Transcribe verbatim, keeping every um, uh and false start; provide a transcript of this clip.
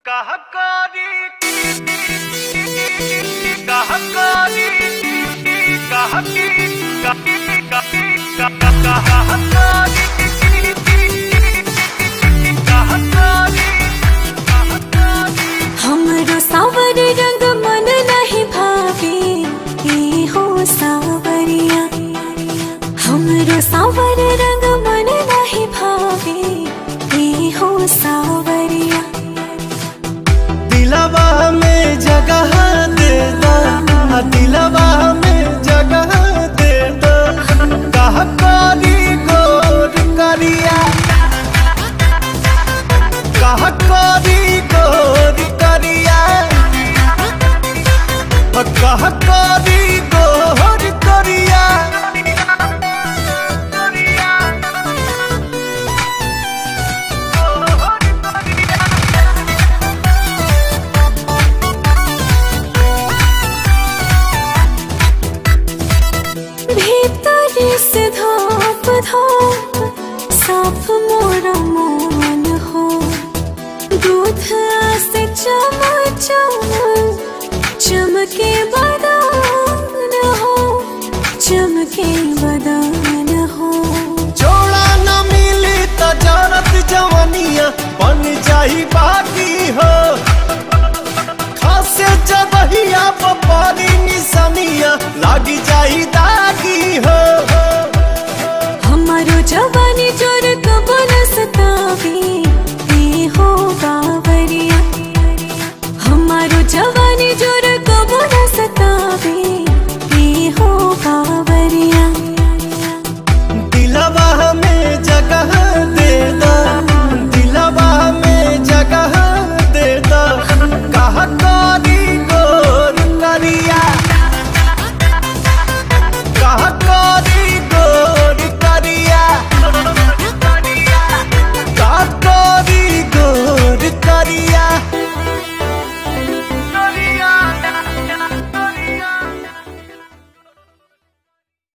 कहकारी कहकारी कहकी कहकी कहकारी हमरो सावर रंग मन नहीं भावे ए हो सावरिया। हमरो सावर रंग मन नहीं भावे ए हो सावरिया। दिलवा में जगह दे दो, दिलवा में जगह दे दो, कहकारी गोर करिया, कहकारी गोर करिया, कहकारी गोर करिया। भीतर से धोप धोप साफ मोरा मन हो, दूध से चम चम चमके बदान हो, चमके बदान हो। जोड़ा न मिली तो जरत जवनिया बन जाई बाकी हो, खासे जबहिया पपारी निसनिया लागी जाई दागी हो।